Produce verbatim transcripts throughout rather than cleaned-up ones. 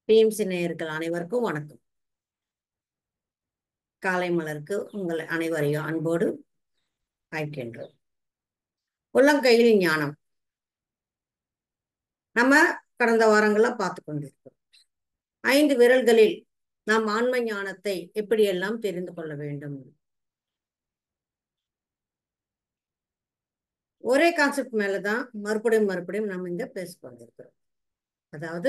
BMC நேயர்கள் அனைவருக்கும் வணக்கம். காலை மலருக்கு உங்கள் அனைவரையும் அன்போடு அழைக்கின்றோம். உள்ளங்கையில் ஞானம் நம்ம கடந்த வாரங்கள பார்த்து கொண்டிருக்கிறோம். ஐந்து விரல்களில் நாம் ஆன்ம ஞானத்தை எப்படியெல்லாம் தெரிந்து கொள்ள வேண்டும். ஒரே கான்செப்ட் மேலதான் மறுபடியும் மறுபடியும் நம்ம இங்க பேச கொண்டிருக்கிறோம். அதாவது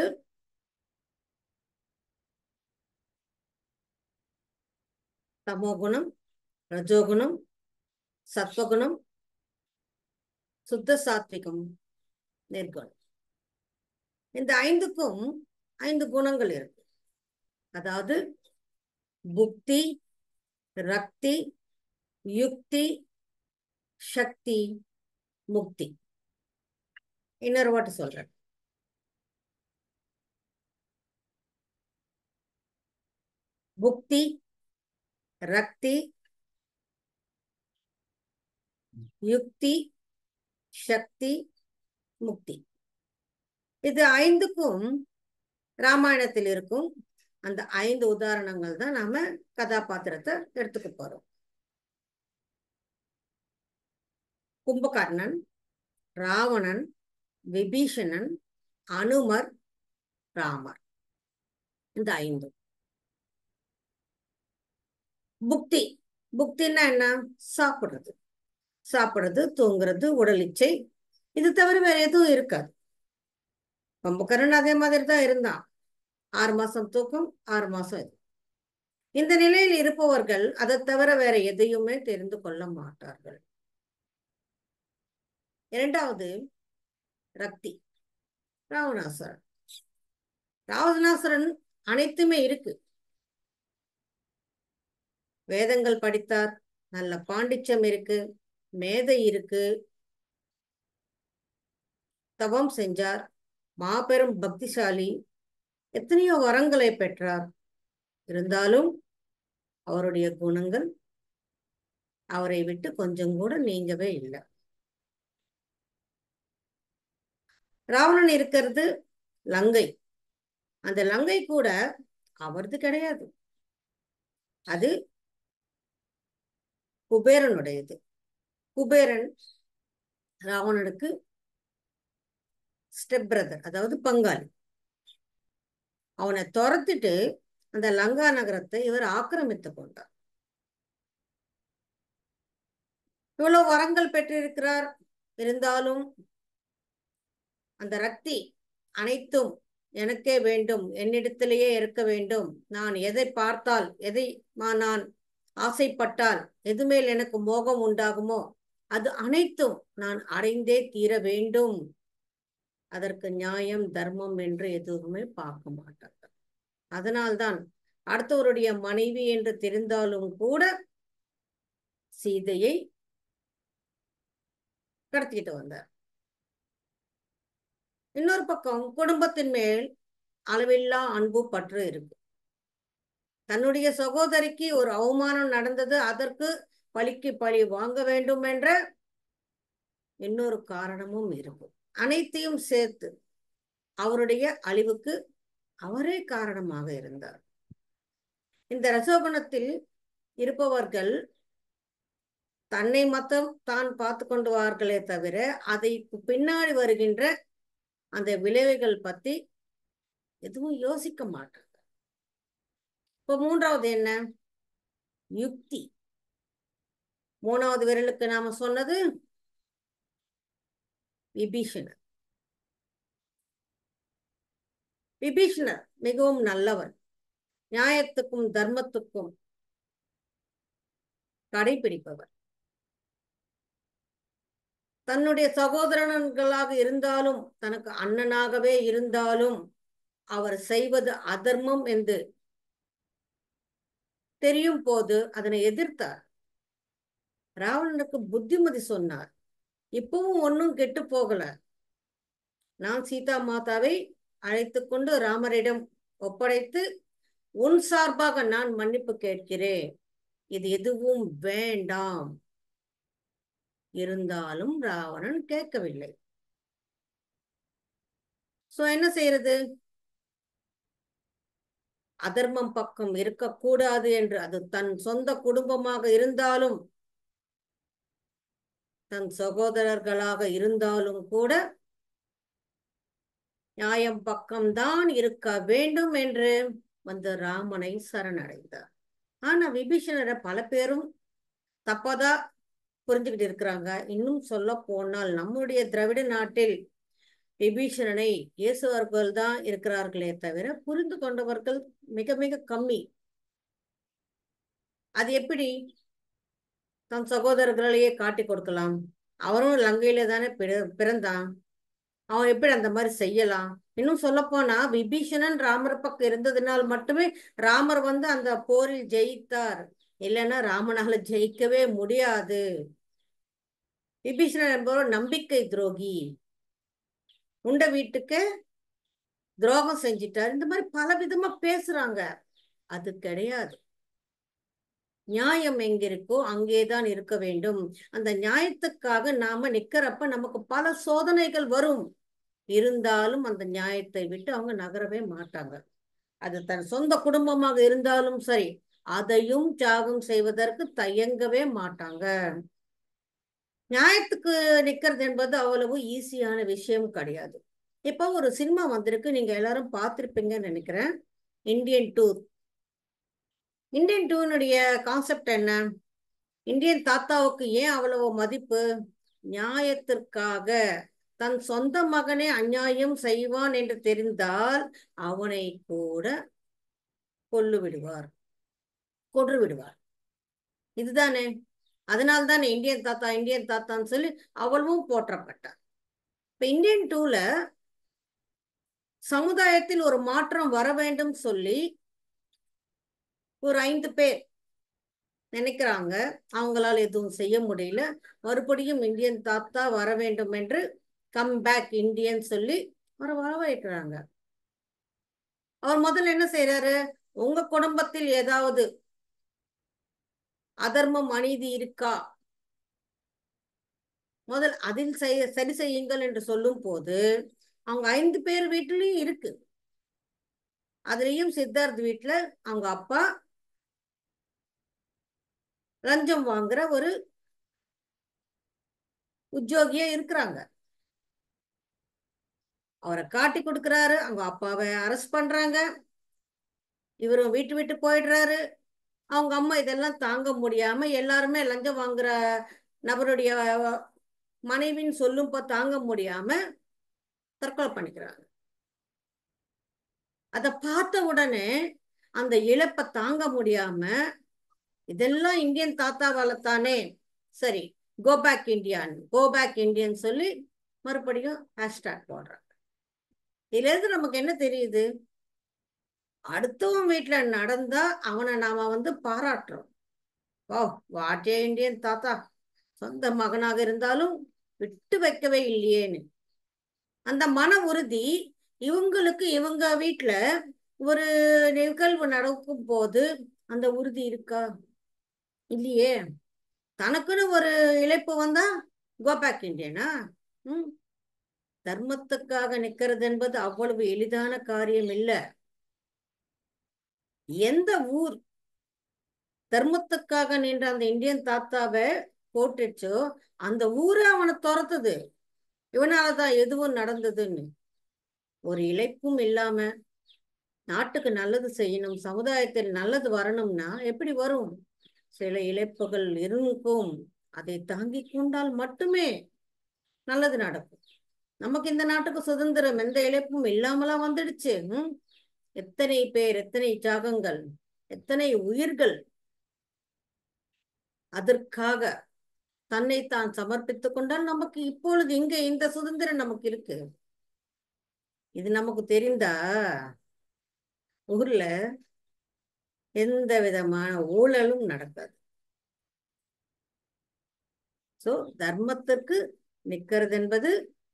தமோகுணம், ரஜோகுணம், சத்வகுணம், சுத்த சாத்விகம், நிர்குணம். இந்த ஐந்துக்கும் ஐந்து குணங்கள் இருக்கு. அதாவது புக்தி, ரக்தி, யுக்தி, சக்தி, முக்தி. இன்னொரு வாட்டு சொல்றேன். புக்தி, ரக்தி, யுக்தி, சக்தி, முக்தி. இது ஐந்துக்கும் ராமாயணத்தில் இருக்கும் அந்த ஐந்து உதாரணங்கள் தான் நாம கதாபாத்திரத்தை எடுத்துக்க போறோம். கும்பகர்ணன், ராவணன், விபீஷணன், அனுமர், ராமர். இந்த ஐந்து. புக்தி புக்தின்னா என்ன? சாப்பிடுறது சாப்பிடுறது தூங்குறது, உடல் இச்சை. இது தவிர வேற எதுவும் இருக்காது. கும்பகர்ணன் அதே மாதிரி தான் இருந்தான். ஆறு மாசம் தூக்கம், ஆறு மாசம் இது. இந்த நிலையில் இருப்பவர்கள் அதை தவிர வேற எதையுமே தெரிந்து கொள்ள மாட்டார்கள். இரண்டாவது ரக்தி, ராவணாசுரன். ராவணாசுரன் அனைத்துமே இருக்கு. வேதங்கள் படித்தார், நல்ல பாண்டிச்சம் இருக்கு, மேதை இருக்கு, தவம் செஞ்சார், மாபெரும் பக்திசாலி, எத்தனையோ வரங்களை பெற்றார். இருந்தாலும் அவருடைய குணங்கள் அவரை விட்டு கொஞ்சம் கூட நீங்கவே இல்லை. ராவணன் இருக்கிறது லங்கை. அந்த லங்கை கூட அவரது கிடையாது, அது குபேரனுடையது. குபேரன் ராவணனுக்கு ஸ்டெப் பிரதர், அதாவது பங்காளி. அவனை துரத்திட்டு அந்த லங்கா நகரத்தை இவர் ஆக்கிரமித்து கொண்டார். இவ்வளவு வரங்கள் பெற்றிருக்கிறார். இருந்தாலும் அந்த ரக்தி அனைத்தும் எனக்கே வேண்டும், என்னிடத்திலேயே இருக்க வேண்டும், நான் எதை பார்த்தால், எதை நான் ஆசைப்பட்டால் எது மேல் எனக்கு மோகம் உண்டாகுமோ அது அனைத்தும் நான் அடைந்தே தீர வேண்டும். அதற்கு நியாயம் தர்மம் என்று எதுவுமே பார்க்க மாட்டார்கள். அதனால்தான் அடுத்தவருடைய மனைவி என்று தெரிந்தாலும் கூட சீதையை கடத்திட்டு வந்தார். இன்னொரு பக்கம் குடும்பத்தின் மேல் அளவில்லா அன்பு பற்று இருக்கு. தன்னுடைய சகோதரிக்கு ஒரு அவமானம் நடந்தது, அதற்கு பழிக்கு பழி வாங்க வேண்டும் என்ற இன்னொரு காரணமும் இருக்கும். அனைத்தையும் சேர்த்து அவருடைய அழிவுக்கு அவரே காரணமாக இருந்தார். இந்த ரசோகுணத்தில் இருப்பவர்கள் தன்னை மொத்தம் தான் பார்த்து கொண்டுவார்களே தவிர அதை பின்னாடி வருகின்ற அந்த விளைவுகள் பத்தி எதுவும் யோசிக்க மாட்டாங்க. இப்ப மூன்றாவது என்ன? யுக்தி. மூணாவது விரலுக்கு நாம சொன்னது விபீஷணர். விபீஷணர் மிகவும் நல்லவர், நியாயத்துக்கும் தர்மத்துக்கும் கடைபிடிப்பவர். தன்னுடைய சகோதரன்களாக இருந்தாலும் தனக்கு அண்ணனாகவே இருந்தாலும் அவர் செய்வது அதர்மம் என்று தெரியும் போது அதனை எதிர்த்தார். ராவணனுக்கு புத்திமதி சொன்னார். இப்பவும் ஒன்னும் கெட்டு போகல. நான் சீதா மாதாவை அழைத்து கொண்டு ராமரிடம் ஒப்படைத்து உன் சார்பாக நான் மன்னிப்பு கேட்கிறேன், இது எதுவும் வேண்டாம். இருந்தாலும் ராவணன் கேட்கவில்லை. சோ என்ன செய்யறது? அதர்மம் பக்கம் இருக்கக்கூடாது என்று, அது தன் சொந்த குடும்பமாக இருந்தாலும் தன் சகோதரர்களாக இருந்தாலும் கூட நியாயம் பக்கம்தான் இருக்க வேண்டும் என்று வந்து ராமனை சரணடைந்தார். ஆனா விபீஷணரை பல பேரும் தப்பாதா புரிஞ்சுக்கிட்டு இருக்கிறாங்க. இன்னும் சொல்ல போனால் நம்முடைய திராவிட நாட்டில் விபீஷணனை இயேசுவர்கள் தான் இருக்கிறார்களே தவிர புரிந்து கொண்டவர்கள் மிக மிக கம்மி. அது எப்படி தன் சகோதரர்களையே காட்டி கொடுக்கலாம்? அவரும் லங்கையில தானே பிறந்தான், அவன் எப்படி அந்த மாதிரி செய்யலாம்? இன்னும் சொல்ல போனா விபீஷணன் ராமர் பக்கம் இருந்ததுனால் மட்டுமே ராமர் வந்து அந்த போரில் ஜெயித்தார். இல்லைன்னா ராமனால ஜெயிக்கவே முடியாது. விபீஷணன் என்பவர் நம்பிக்கை துரோகி, உண்ட வீட்டுக்கு துரோகம் செஞ்சிட்டார், இந்த மாதிரி பல விதமா பேசுறாங்க. அது கிடையாது. நியாயம் எங்க இருக்கோ அங்கேதான் இருக்க வேண்டும். அந்த நியாயத்துக்காக நாம நிக்கிறப்ப நமக்கு பல சோதனைகள் வரும். இருந்தாலும் அந்த நியாயத்தை விட்டு அவங்க நகரவே மாட்டாங்க. அது தன் சொந்த குடும்பமாக இருந்தாலும் சரி, அதையும் தியாகம் செய்வதற்கு தயங்கவே மாட்டாங்க. நியாயத்துக்கு நிக்கிறது என்பது அவ்வளவு ஈஸியான விஷயம் கிடையாது. இப்போ ஒரு சினிமா வந்திருக்கு, நீங்க எல்லாரும் பார்த்திருப்பீங்கன்னு நினைக்கிறேன், இந்தியன் டூர். இந்தியன் டூனுடைய கான்செப்ட் என்ன? இந்தியன் தாத்தாவுக்கு ஏன் அவ்வளவு மதிப்பு? நியாயத்திற்காக தன் சொந்த மகனே அநியாயம் செய்வான் என்று தெரிந்தால் அவனை கூட கொல்லு விடுவார், கொன்று விடுவார். இதுதானே, அதனால்தான் இந்தியன் தாத்தா இந்தியன் தாத்தான்னு சொல்லி அவ்வளவும் போற்றப்பட்டார். இப்ப இந்தியன் டூல சமுதாயத்தில் ஒரு மாற்றம் வர வேண்டும் சொல்லி ஒரு ஐந்து பேர் நினைக்கிறாங்க. அவங்களால எதுவும் செய்ய முடியல. மறுபடியும் இந்தியன் தாத்தா வர வேண்டும் என்று கம் பேக் இந்தியன் சொல்லி வர வரவேற்கிறாங்க. அவர் முதல்ல என்ன செய்யறாரு? உங்க குடும்பத்தில் ஏதாவது அதர்மம் அநீதி இருக்கா, முதல் அதில் செய்ய சரி செய்யுங்கள் என்று சொல்லும் போது அவங்க ஐந்து பேர் வீட்டிலையும் இருக்கு. அதுலயும் சித்தார்த் வீட்டுல அவங்க அப்பா லஞ்சம் வாங்குற ஒரு உத்தியோகியா இருக்கிறாங்க. அவரை காட்டி கொடுக்கிறாரு, அவங்க அப்பாவை அரெஸ்ட் பண்றாங்க, இவரும் வீட்டு விட்டு போயிடுறாரு. அவங்க அம்மா இதெல்லாம் தாங்க முடியாம எல்லாருமே லஞ்சம் வாங்குற நபருடைய மனைவின்னு சொல்லும் போ தாங்க முடியாம தற்கொலை பண்ணிக்கிறாங்க. அதை பார்த்த உடனே அந்த இழப்பை தாங்க முடியாம, இதெல்லாம் இந்தியன் தாத்தாவால தானே, சரி go back Indian go back Indian சொல்லி மறுபடியும் ஹேஷ்டாக் போடுறாங்க. இதுல இருந்து நமக்கு என்ன தெரியுது? அடுத்தவன் வீட்டுல நடந்தா அவனை நாம வந்து பாராட்டுறோம். ஓ வாட்டே இந்தியன் தாத்தா, சொந்த மகனாக இருந்தாலும் விட்டு வைக்கவே இல்லையேன்னு. அந்த மன உறுதி இவங்களுக்கு இவங்க வீட்டுல ஒரு நிகழ்வு நடக்கும் போது அந்த உறுதி இருக்கா? இல்லையே. தனக்குன்னு ஒரு இழைப்பு வந்தா கோ பேக் இந்தியனா? உம் தர்மத்துக்காக நிக்கிறது என்பது அவ்வளவு எளிதான காரியம் இல்லை. எந்த ஊர் தர்மத்துக்காக நின்ற அந்த இந்தியன் தாத்தாவை போட்டுச்சோ அந்த ஊரை அவனை துரத்துது. இவனாலதான் எதுவும் நடந்ததுன்னு. ஒரு இழைப்பும் இல்லாம நாட்டுக்கு நல்லது செய்யணும், சமுதாயத்தில் நல்லது வரணும்னா எப்படி வரும்? சில இழைப்புகள் இருக்கும், அதை தாங்கி கொண்டால் மட்டுமே நல்லது நடக்கும். நமக்கு இந்த நாட்டுக்கு சுதந்திரம் எந்த இழைப்பும் இல்லாமலாம் வந்துடுச்சு. உம் எத்தனை பேர், எத்தனை தியாகங்கள், எத்தனை உயிர்கள் அதற்காக தன்னை தான் சமர்ப்பித்துக் கொண்டால் நமக்கு இப்பொழுது இங்க இந்த சுதந்திரம் நமக்கு இருக்கு. இது நமக்கு தெரிந்தா ஊர்ல எந்த விதமான ஊழலும் நடக்காது. சோ தர்மத்திற்கு நிக்கிறது என்பது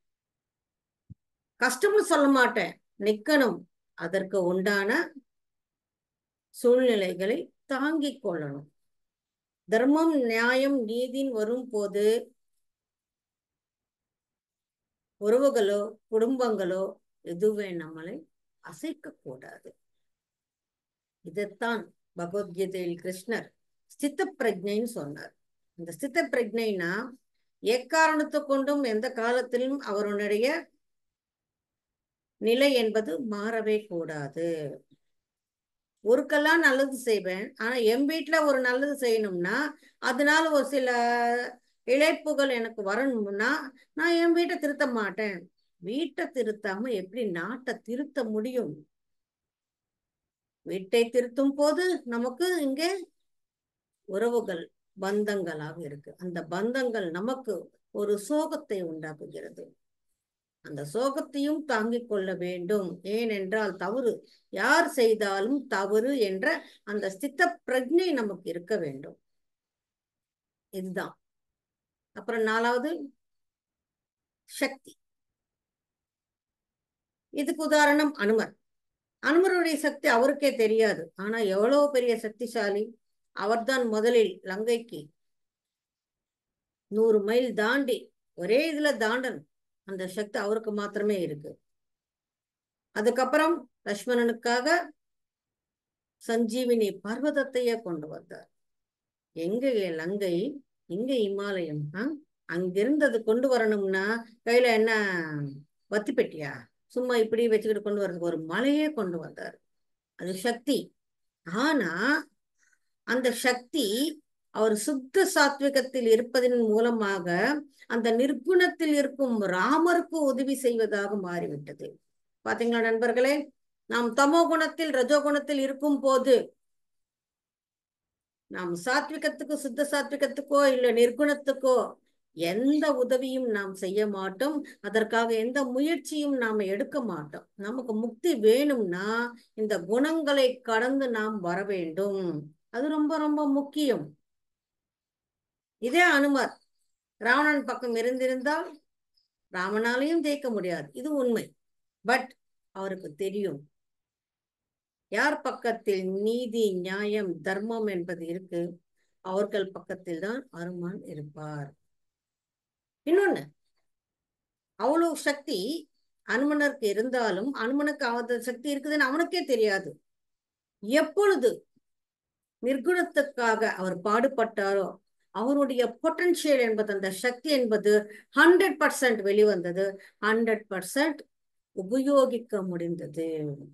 கஷ்டம்னு சொல்ல மாட்டேன், நிக்கணும். அதற்கு உண்டான சூழ்நிலைகளை தாங்கிக் கொள்ளணும். தர்மம் நியாயம் நீதின்னு வரும் போது உறவுகளோ குடும்பங்களோ எதுவே நம்மளை அசைக்க கூடாது. இதைத்தான் பகவத்கீதையில் கிருஷ்ணர் ஸ்தித பிரஜைன்னு சொன்னார். இந்த ஸ்தித பிரஜைனா எக்காரணத்தை கொண்டும் எந்த காலத்திலும் அவருடைய நிலை என்பது மாறவே கூடாது. ஒருக்கெல்லாம் நல்லது செய்வேன், ஆனா என் வீட்டுல ஒரு நல்லது செய்யணும்னா அதனால ஒரு சில இழைப்புகள் எனக்கு வரணும்னா நான் என் வீட்டை திருத்த மாட்டேன். வீட்டை திருத்தாம எப்படி நாட்டை திருத்த முடியும்? வீட்டை திருத்தும் போது நமக்கு இங்கே உறவுகள் பந்தங்களாக இருக்கு. அந்த பந்தங்கள் நமக்கு ஒரு சோகத்தை உண்டாக்குகிறது. அந்த சோகத்தையும் தாங்கிக் கொள்ள வேண்டும். ஏனென்றால் தவறு யார் செய்தாலும் தவறு என்ற அந்த ஸ்தித பிரஜை நமக்கு இருக்க வேண்டும். இதுதான். அப்புறம் நாலாவது சக்தி. இதுக்கு உதாரணம் அனுமர். அனுமருடைய சக்தி அவருக்கே தெரியாது, ஆனா எவ்வளவு பெரிய சக்திசாலி. அவர்தான் முதலில் லங்கைக்கு நூறு மைல் தாண்டி ஒரே இதுல தாண்டணும். அந்த சக்தி அவருக்கு மாத்திரமே இருக்கு. அதுக்கப்புறம் லக்ஷ்மணனுக்காக சஞ்சீவினி பர்வதத்தையே கொண்டு வந்தார். எங்க லங்கை, இங்க இமாலயம். ஆஹ் அங்கிருந்தது கொண்டு வரணும்னா கையில என்ன வத்தி பெட்டியா சும்மா இப்படி வச்சுக்கிட்டு கொண்டு வர்றதுக்கு ஒரு மலையே கொண்டு வந்தார். அது சக்தி. ஆனா அந்த சக்தி அவர் சுத்த சாத்விகத்தில் இருப்பதன் மூலமாக அந்த நிர்குணத்தில் இருக்கும் ராமருக்கு உதவி செய்வதாக மாறிவிட்டது. பாத்தீங்களா நண்பர்களே, நாம் தமோ குணத்தில் ரஜோ குணத்தில் இருக்கும் போது நாம் சாத்விகத்துக்கோ சுத்த சாத்விகத்துக்கோ இல்ல நிர்குணத்துக்கோ எந்த உதவியும் நாம் செய்ய மாட்டோம். அதற்காக எந்த முயற்சியும் நாம எடுக்க மாட்டோம். நமக்கு முக்தி வேணும்னா இந்த குணங்களை கடந்து நாம் வர வேண்டும். அது ரொம்ப ரொம்ப முக்கியம். இதே அனுமர் ராவணன் பக்கம் இருந்திருந்தால் ராமனாலையும் ஜெயிக்க முடியாது, இது உண்மை. பட் அவருக்கு தெரியும் யார் பக்கத்தில் நீதி நியாயம் தர்மம் என்பது இருக்கு, அவர்கள் பக்கத்தில் தான் அனுமன் இருப்பார். இன்னொன்னு, அவ்வளவு சக்தி அனுமனுக்கு இருந்தாலும் அனுமனுக்கு அவத சக்தி இருக்குதுன்னு அவனுக்கே தெரியாது. எப்பொழுது நிர்குணத்துக்காக அவர் பாடுபட்டாரோ அவருடைய பொட்டன்ஷியல் என்பது அந்த சக்தி என்பது ஹண்ட்ரட் பர்சன்ட் வெளிவந்தது. ஹண்ட்ரட் பர்சன்ட் உபயோகிக்க முடிந்தது.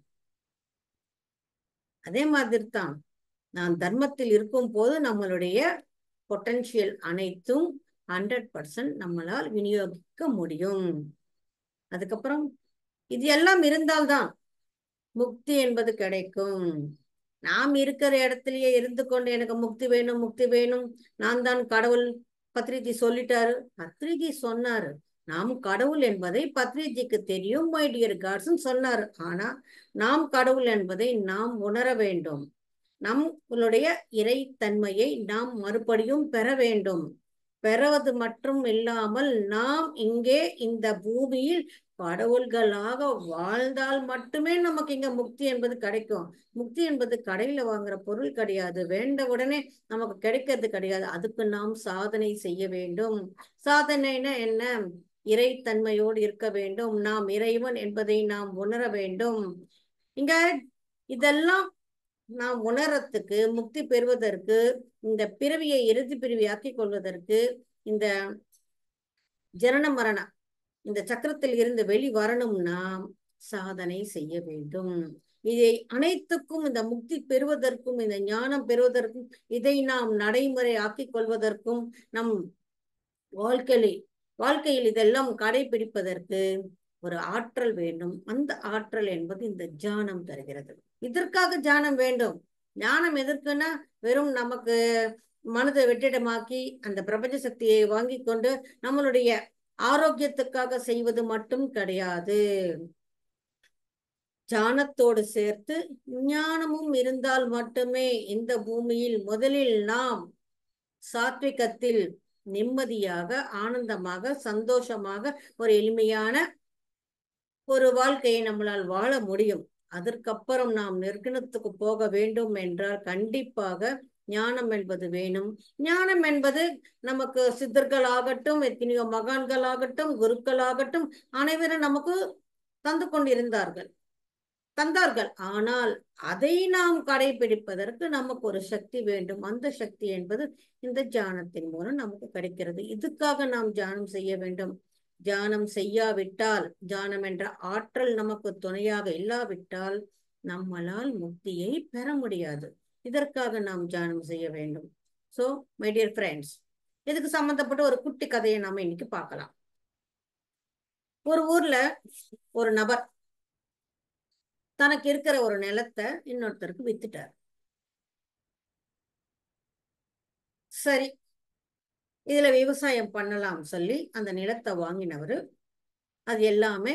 அதே மாதிரி தான் நான் தர்மத்தில் இருக்கும் போது நம்மளுடைய பொட்டன்ஷியல் அனைத்தும் ஹண்ட்ரட் பர்சன்ட் நம்மளால் விநியோகிக்க முடியும். அதுக்கப்புறம் இது எல்லாம் இருந்தால்தான் முக்தி என்பது கிடைக்கும். நாம் இருக்கிற இடத்துலயே இருந்து கொண்டு எனக்கு முக்தி வேணும் முக்தி வேணும், நான் தான் கடவுள் பத்ரிஜி சொல்லிட்டாரு. பத்ரிஜி சொன்னாரு, நாம் கடவுள் என்பதை பத்ரிஜிக்கு தெரியும், மை டியர் காட்ஸ் சொன்னாரு. ஆனா நாம் கடவுள் என்பதை நாம் உணர வேண்டும். நம்மளுடைய இறைத்தன்மையை நாம் மறுபடியும் பெற வேண்டும். பெறுவது மட்டும் இல்லாமல் நாம் இங்கே இந்த பூமியில் கடவுள்களாக வாழ்ந்தால் மட்டுமே நமக்கு இங்க முக்தி என்பது கிடைக்கும். முக்தி என்பது கடையில வாங்குற பொருள் கிடையாது, வேண்ட உடனே நமக்கு கிடைக்கிறது கிடையாது. அதுக்கு நாம் சாதனை செய்ய வேண்டும். சாதனைனா என்ன? இறைத்தன்மையோடு இருக்க வேண்டும். நாம் இறைவன் என்பதை நாம் உணர வேண்டும். இங்க இதெல்லாம் நாம் உணரத்துக்கு, முக்தி பெறுவதற்கு, இந்த பிறவியை இறுதி பிறவி ஆக்கி கொள்வதற்கு, இந்த ஜனன மரண இந்த சக்கரத்தில் இருந்து வெளி வரணும்னா சாதனை செய்ய வேண்டும். இதை அனைத்துக்கும், இந்த முக்தி பெறுவதற்கும் இந்த ஞானம் பெறுவதற்கும் இதை நாம் நடைமுறை ஆக்கிக் கொள்வதற்கும் நம் வாழ்க்கையில் வாழ்க்கையில் இதெல்லாம் கடைபிடிப்பதற்கு ஒரு ஆற்றல் வேண்டும். அந்த ஆற்றல் என்பது இந்த ஞானம் தருகிறது. இதற்காக ஞானம் வேண்டும். ஞானம் எதற்குன்னா வெறும் நமக்கு மனதை வெற்றிடமாக்கி அந்த பிரபஞ்ச சக்தியை வாங்கி கொண்டு நம்மளுடைய ஆரோக்கியத்துக்காக செய்வது மட்டும் கிடையாது. ஞானத்தோடு சேர்த்து ஞானமும் இருந்தால் மட்டுமே இந்த பூமியில் முதலில் நாம் சாத்விகத்தில் நிம்மதியாக, ஆனந்தமாக, சந்தோஷமாக ஒரு எளிமையான ஒரு வாழ்க்கையை நம்மளால் வாழ முடியும். அதற்கப்புறம் நாம் நிர்குணத்துக்கு போக வேண்டும் என்றால் கண்டிப்பாக ஞானம் என்பது வேணும். ஞானம் என்பது நமக்கு சித்தர்கள் ஆகட்டும், எத்தனையோ மகான்கள் ஆகட்டும், குருக்கள் ஆகட்டும், அனைவரும் நமக்கு தந்து கொண்டிருந்தார்கள். தந்தார்கள். ஆனால் அதை நாம் கடைபிடிப்பதற்கு நமக்கு ஒரு சக்தி வேண்டும். அந்த சக்தி என்பது இந்த தியானத்தின் மூலம் நமக்கு கிடைக்கிறது. இதுக்காக நாம் தியானம் செய்ய வேண்டும். தியானம் செய்யாவிட்டால், தியானம் என்ற ஆற்றல் நமக்கு துணையாக இல்லாவிட்டால் நம்மளால் முக்தியை பெற முடியாது. இதற்காக நாம் தியானம் செய்ய வேண்டும். சோ மை டியர் ஃப்ரெண்ட்ஸ், இதுக்கு சம்பந்தப்பட்ட ஒரு குட்டி கதையை நாம இன்னைக்கு பார்க்கலாம். ஒரு ஊர்ல ஒரு நபர் தனக்கு இருக்கிற ஒரு நிலத்தை இன்னொருத்தருக்கு வித்துட்டார். சரி, இதுல விவசாயம் பண்ணலாம் சொல்லி அந்த நிலத்தை வாங்கினவரு அது எல்லாமே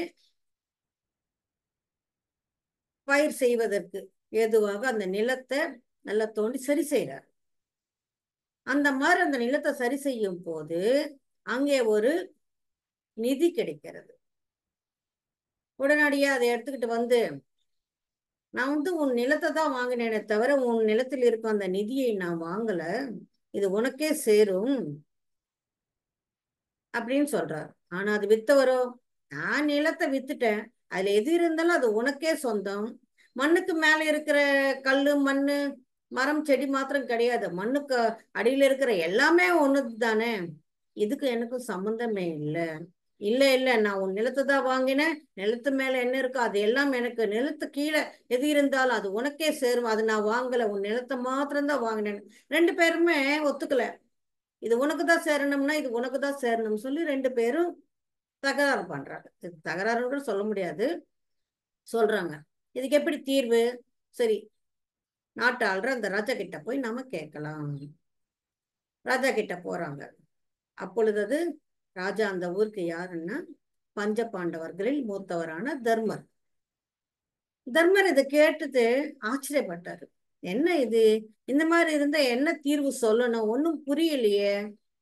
பயிர் செய்வதற்கு ஏதுவாக அந்த நிலத்தை நல்லா தோண்டி சரி செய்யறார். அந்த மாதிரி அந்த நிலத்தை சரி செய்யும் போது அங்கே ஒரு நிதி கிடைக்கிறது. உடனடியா அதை எடுத்துக்கிட்டு வந்து, நான் வந்து உன் நிலத்தை தான் வாங்கினேனே தவிர உன் நிலத்தில் இருக்கும் அந்த நிதியை நான் வாங்கல, இது உனக்கே சேரும் அப்படின்னு சொல்றாரு. ஆனா அது வித்தவரோ, நான் நிலத்தை வித்துட்டேன், அதுல எது இருந்தாலும் அது உனக்கே சொந்தம், மண்ணுக்கு மேல இருக்கிற கல்லு மண்ணு மரம் செடி மாத்திரம் கிடையாது, மண்ணுக்கு அடியில இருக்கிற எல்லாமே ஒண்ணுது தானே, இதுக்கு எனக்கும் சம்பந்தமே இல்லை. இல்ல இல்ல நான் உன் நிலத்தை தான் வாங்கினேன், நிலத்து மேல என்ன இருக்கோ அது எல்லாம் எனக்கு, நிலத்து கீழே எது இருந்தாலும் அது உனக்கே சேரும், அது நான் வாங்கல, உன் நிலத்தை மாத்திரம்தான் வாங்கினேன். ரெண்டு பேருமே ஒத்துக்கல. இது உனக்கு தான் சேரணும்னா இது உனக்கு தான் சேரணும்னு சொல்லி ரெண்டு பேரும் தகராறு பண்றாங்க. இது தகராறுன்னு கூட சொல்ல முடியாது, சொல்றாங்க. இதுக்கு எப்படி தீர்வு? சரி, நாட்டு ஆள்ற அந்த ராஜா கிட்ட போய் நாம கேட்கலாம். ராஜா கிட்ட போறாங்க. அப்பொழுது அது ராஜா அந்த ஊருக்கு யாருன்னா பஞ்ச பாண்டவர்களில் மூத்தவரான தர்மர். தர்மர் இதை கேட்டுட்டு ஆச்சரியப்பட்டாரு. என்ன இது, இந்த மாதிரி இருந்தா என்ன தீர்வு சொல்லணும், ஒன்னும் புரியலையே.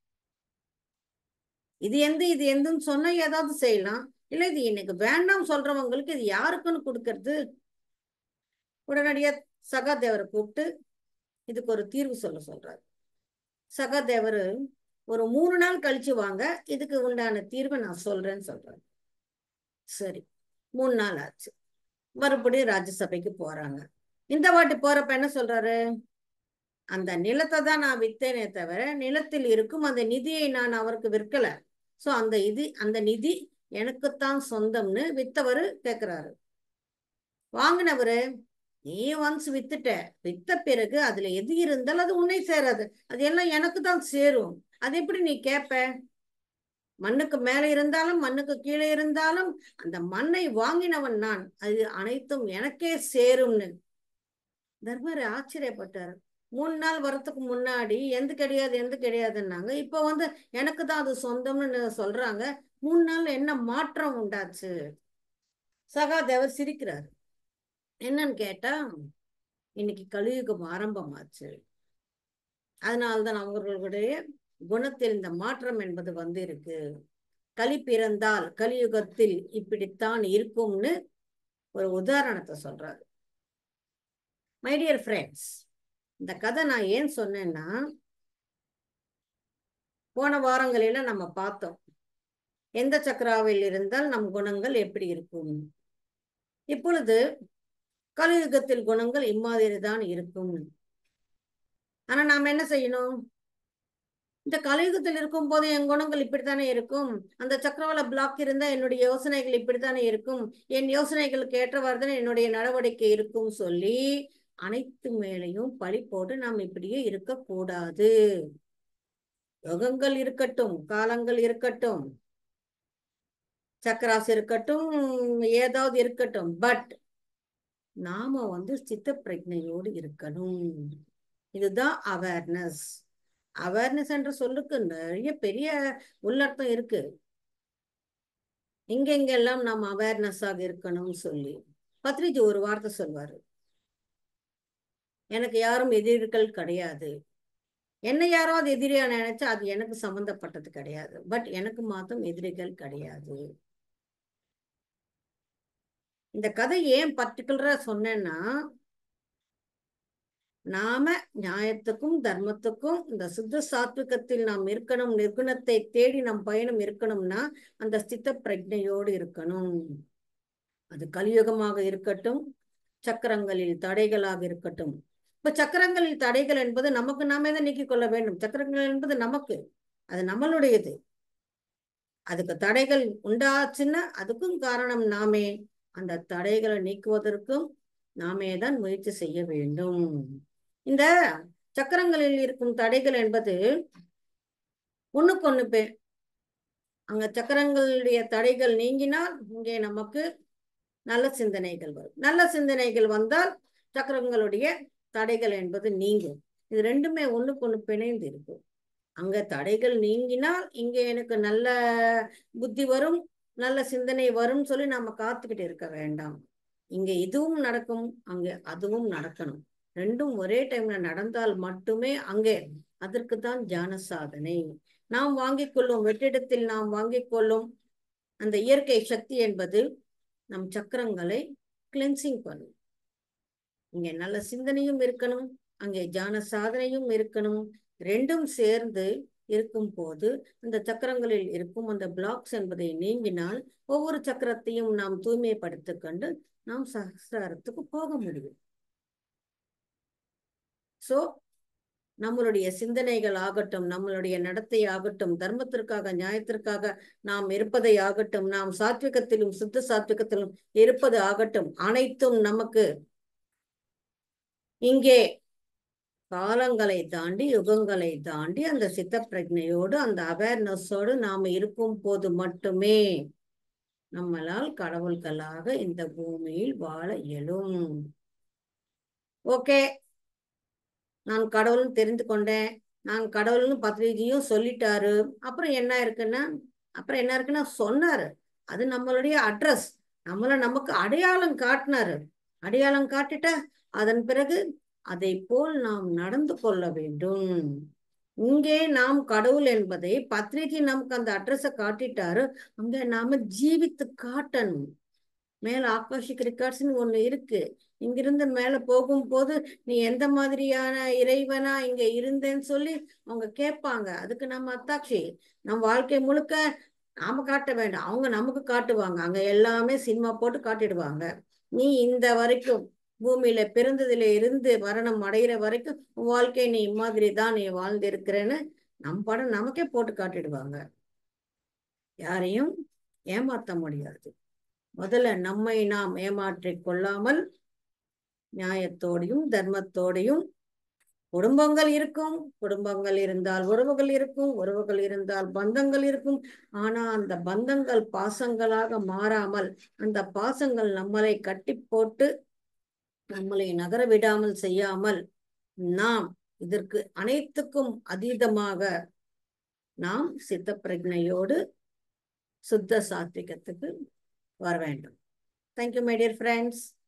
இது எந்த இது எந்தன்னு சொன்னா ஏதாவது செய்யலாம், இல்ல இது எனக்கு வேண்டாம் சொல்றவங்களுக்கு இது யாருக்குன்னு கொடுக்கறது. உடனடியா சகாதேவரை கூப்பிட்டு இதுக்கு ஒரு தீர்வு சொல்ல சொல்றாரு. சகாதேவர் ஒரு மூணு நாள் கழிச்சு வாங்க, இதுக்கு உண்டான தீர்வை நான் சொல்றேன்னு சொல்றாரு. சரி, மூணு நாள் ஆச்சு. மறுபடியும் ராஜ்யசபைக்கு போறாங்க. இந்த வாட்டி போறப்ப என்ன சொல்றாரு, அந்த நிலத்தை தான் நான் வித்தேனே தவிர நிலத்தில் இருக்கும் அந்த நிதியை நான் அவருக்கு விற்கல, சோ அந்த இது அந்த நிதி எனக்குத்தான் சொந்தம்னு வித்தவரு கேக்குறாரு. வாங்கினவரு, நீ ஒன்ஸ் வித்துட்ட, வித்த பிறகு அதுல எது இருந்தாலும் அது உன்னை சேராது, அது எல்லாம் எனக்கு தான் சேரும், அது எப்படி நீ கேப்ப? மண்ணுக்கு மேல இருந்தாலும் மண்ணுக்கு கீழே இருந்தாலும் அந்த மண்ணை வாங்கினவன் நான், அது அனைத்தும் எனக்கே சேரும்னு. தர்மர் ஆச்சரியப்பட்டார். மூணு நாள் வரத்துக்கு முன்னாடி எந்த கிடையாது எந்த கிடையாதுன்னாங்க, இப்ப வந்து எனக்கு தான் அது சொந்தம்னு சொல்றாங்க. மூணு நாள் என்ன மாற்றம் உண்டாச்சு? சகாதேவர் சிரிக்கிறார். என்னன்னு கேட்டா, இன்னைக்கு கலியுகம் ஆரம்பமாச்சு, அதனால்தான் அவர்களுடைய குணத்தில் இந்த மாற்றம் என்பது வந்து இருக்கு. கலி பிறந்தால் கலியுகத்தில் இப்படித்தான் இருக்கும்னு ஒரு உதாரணத்தை சொல்றாரு. மை டியர் ஃப்ரெண்ட்ஸ், இந்த கதை நான் ஏன் சொன்னேன்னா, போன வாரங்களில நம்ம பார்த்தோம் எந்த சக்கராவில் இருந்தால் நம் குணங்கள் எப்படி இருக்கும். இப்பொழுது கலியுகத்தில் குணங்கள் இம்மாதிரி தான் இருக்கும். ஆனா நாம என்ன செய்யணும்? இந்த கலியுகத்தில் இருக்கும் போது என் குணங்கள் இப்படித்தானே இருக்கும், அந்த சக்கரவாள பிளாக் இருந்தா என்னுடைய யோசனைகள் இப்படித்தானே இருக்கும், என் யோசனைகளுக்கு ஏற்றவாறு தான் என்னுடைய நடவடிக்கை இருக்கும் சொல்லி அனைத்து மேலையும் பழி போட்டு நாம் இப்படியே இருக்கக்கூடாது. யுகங்கள் இருக்கட்டும், காலங்கள் இருக்கட்டும், சக்கராசு இருக்கட்டும், ஏதாவது இருக்கட்டும், பட் நாம வந்து சித்த பிரஜையோடு இருக்கணும். இதுதான் அவேர்னஸ். அவேர்னஸ் என்ற சொல்லுக்கு நிறைய பெரிய உள்ளர்த்தம் இருக்கு. எங்கெங்கெல்லாம் நாம் அவேர்னஸ் ஆக இருக்கணும்னு சொல்லி பத்ரிஜி ஒரு வார்த்தை சொல்வாரு, எனக்கு யாரும் எதிரிகள் கிடையாது, என்ன யாராவது எதிரியா நினைச்சா அது எனக்கு சம்பந்தப்பட்டது கிடையாது, பட் எனக்கு மாத்திரம் எதிரிகள் கிடையாது. இந்த கதை ஏன் பர்டிகுலரா சொன்னேன்னா, நாம நியாயத்துக்கும் தர்மத்துக்கும் இந்த சித்த சாத்விகத்தில் நாம் இருக்கணும், நிர்குணத்தை தேடி நம் பயணம் இருக்கணும்னா அந்த சித்த பிரஜையோடு இருக்கணும். அது கலியுகமாக இருக்கட்டும், சக்கரங்களில் தடைகளாக இருக்கட்டும். இப்ப சக்கரங்களில் தடைகள் என்பது நமக்கு நாமே தான் நீக்கிக் கொள்ள வேண்டும். சக்கரங்கள் என்பது நமக்கு, அது நம்மளுடையது. அதுக்கு தடைகள் உண்டாச்சுன்னா அதுக்கும் காரணம் நாமே. அந்த தடைகளை நீக்குவதற்கும் நாமே தான் முயற்சி செய்ய வேண்டும். இந்த சக்கரங்களில் இருக்கும் தடைகள் என்பது ஒண்ணுக்கு ஒண்ணு பே அங்க சக்கரங்களுடைய தடைகள் நீங்கினால் இங்கே நமக்கு நல்ல சிந்தனைகள் வரும். நல்ல சிந்தனைகள் வந்தால் சக்கரங்களுடைய தடைகள் என்பது நீங்கும். இது ரெண்டுமே ஒண்ணுக்கு ஒண்ணு பிணைந்து இருக்கும். அங்க தடைகள் நீங்கினால் இங்க எனக்கு நல்ல புத்தி வரும், நல்ல சிந்தனை வரும் சொல்லி நாம காத்துக்கிட்டு இருக்க வேண்டாம். இங்க இதுவும் நடக்கும், அங்க அதுவும் நடக்கணும். ரெண்டும் ஒரே டைம்ல நடந்தால் மட்டுமே அங்கே அதற்கு தான் தியான சாதனை. நாம் வாங்கிக் கொள்ளும் வெற்றிடத்தில் நாம் வாங்கிக் கொள்ளும் அந்த இயற்கை சக்தி என்பது நம் சக்கரங்களை கிளென்சிங் பண்ணும். இங்கே நல்ல சிந்தனையும் இருக்கணும், அங்கே தியான சாதனையும் இருக்கணும். ரெண்டும் சேர்ந்து இருக்கும் போது அந்த சக்கரங்களில் இருக்கும் அந்த பிளாக்ஸ் என்பதை நீங்கினால் ஒவ்வொரு சக்கரத்தையும் நாம் தூய்மைப்படுத்திக் கொண்டு நாம் சகஸ்ராரத்துக்கு போக முடியும். சோ நம்மளுடைய சிந்தனைகள் ஆகட்டும், நம்மளுடைய நடத்தை ஆகட்டும், தர்மத்திற்காக நியாயத்திற்காக நாம் இருப்பதை ஆகட்டும், நாம் சாத்விகத்திலும் சுத்த சாத்விகத்திலும் இருப்பது ஆகட்டும், அனைத்தும் நமக்கு இங்கே காலங்களை தாண்டி யுகங்களை தாண்டி அந்த சித்த பிரஜையோடு அந்த அவேர்னஸோடு நாம இருக்கும் போது மட்டுமே நம்மளால் கடவுள்களாக இந்த பூமியில் வாழ இயலும். ஓகே, நான் கடவுள்னு தெரிந்து கொண்டேன், நான் கடவுள்னு பத்ரிஜியும் சொல்லிட்டாரு. அப்புறம் என்ன இருக்குன்னா அப்புறம் என்ன இருக்குன்னா சொன்னாரு, அது நம்மளுடைய அட்ரஸ், நம்மள நமக்கு அடையாளம் காட்டினாரு. அடையாளம் காட்டிட்ட அதன் பிறகு அதை போல் நாம் நடந்து கொள்ள வேண்டும். இங்கே நாம் கடவுள் என்பதை பத்ரிஜி நமக்கு அந்த அட்ரஸை காட்டிட்டாரு, அங்க நாம ஜீவித்து காட்டணும். மேல ஆகாஷிக் ரெக்கார்ட்ஸ்னு ஒண்ணு இருக்கு. இங்கிருந்து மேல போகும்போது நீ எந்த மாதிரியான இறைவனா இங்க இருந்தேன்னு சொல்லி அவங்க கேட்பாங்க. அதுக்கு நம்ம அத்தாட்சி, நம் வாழ்க்கை முழுக்க நாம காட்ட வேண்டாம், அவங்க நமக்கு காட்டுவாங்க. அங்க எல்லாமே சினிமா போட்டு காட்டிடுவாங்க. நீ இந்த வரைக்கும் பூமியில பிறந்ததுல இருந்து மரணம் அடைகிற வரைக்கும் உன் வாழ்க்கை நீ இம்மாதிரி தான் நீ வாழ்ந்து இருக்கிறேன்னு நம் படம் நமக்கே போட்டு காட்டிடுவாங்க. யாரையும் ஏமாத்த முடியாது. முதல்ல நம்மை நாம் ஏமாற்றிக் கொள்ளாமல் நியாயத்தோடையும் தர்மத்தோடையும், குடும்பங்கள் இருக்கும், குடும்பங்கள் இருந்தால் உறவுகள் இருக்கும், உறவுகள் இருந்தால் பந்தங்கள் இருக்கும். ஆனா அந்த பந்தங்கள் பாசங்களாக மாறாமல், அந்த பாசங்கள் நம்மளை கட்டி போட்டு நம்மளை நகர விடாமல் செய்யாமல், நாம் இதற்கு அனைத்துக்கும் அதீதமாக நாம் சித்த பிரஜையோடு சுத்த சாத்விகத்துக்கு வர வேண்டும். Thank you, my dear friends.